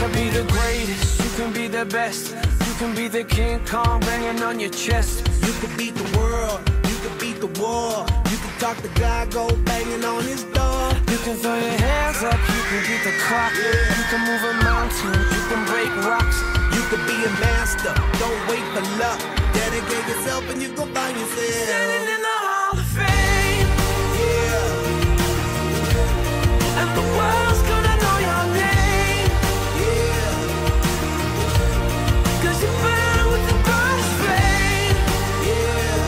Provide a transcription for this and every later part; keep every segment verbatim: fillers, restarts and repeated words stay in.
could be the greatest, you can be the best. You can be the King Kong banging on your chest. You can beat the world, you can beat the war. You can talk to God, go banging on his door. You can throw your hands up, you can beat the clock. Yeah. You can move a mountain, you can break rocks. You can be a master, don't wait for luck. Dedicate yourself and you gon' find yourself standing in the Hall of Fame. Yeah. And the world's gonna know your name. Yeah. Cause you burn with the brightest flame. Yeah.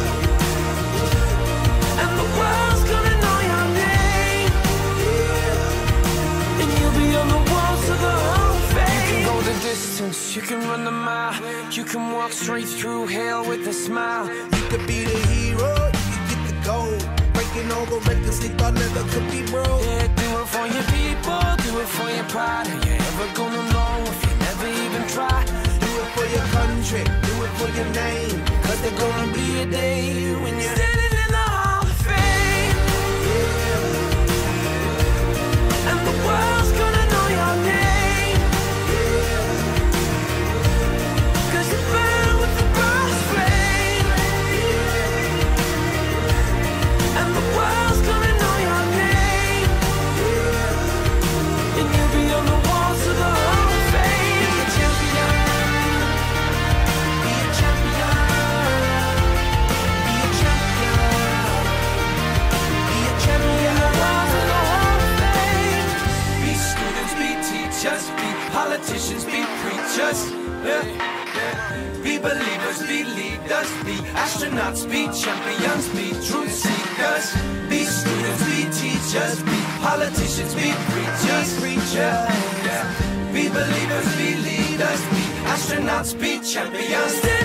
And the world's gonna know your name. Yeah. And you'll be on the walls of the Hall of Fame. You can go the distance, you can run the mile. You can walk straight through hell with a smile. You could be the hero, you can get the gold. Breaking all the records they thought never could be broke. Yeah, do it for your people, do it for your pride. Are you ever gonna know if you never even try? Do it for your country, do it for your name. Cause there's gonna be a day when you're standing in the Hall of Fame. Yeah. And the world's gonna know your name. Politicians be preachers, yeah, yeah. Be believers, be leaders, be astronauts, be champions, be truth seekers. Be students, be teachers, be politicians, be preachers, preachers, yeah. Be believers, be leaders, be astronauts, be champions.